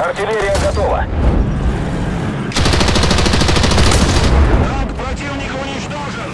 Артиллерия готова. Враг противника уничтожен!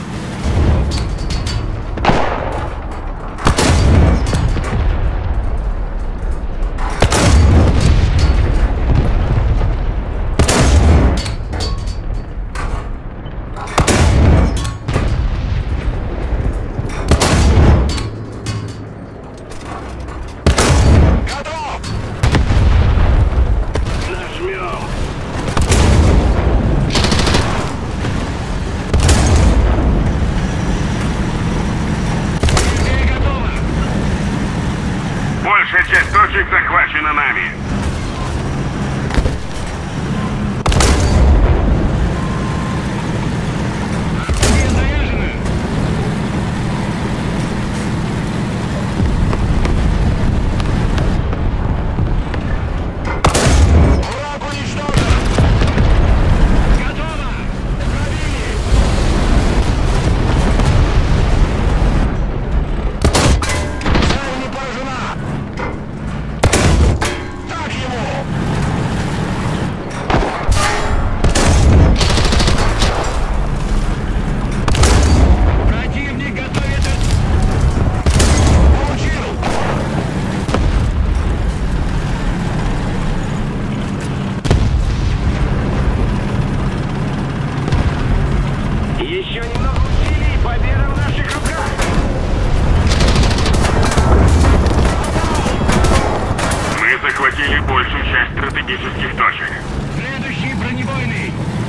Большая часть точек захвачена нами. Враг уничтожен! Готово! Пробили! Цель не поражена! Так ему! Противник готовит... Получил! Еще немного усилий, победа в наших руках! Мы захватили большую часть стратегических точек. Следующий бронебойный!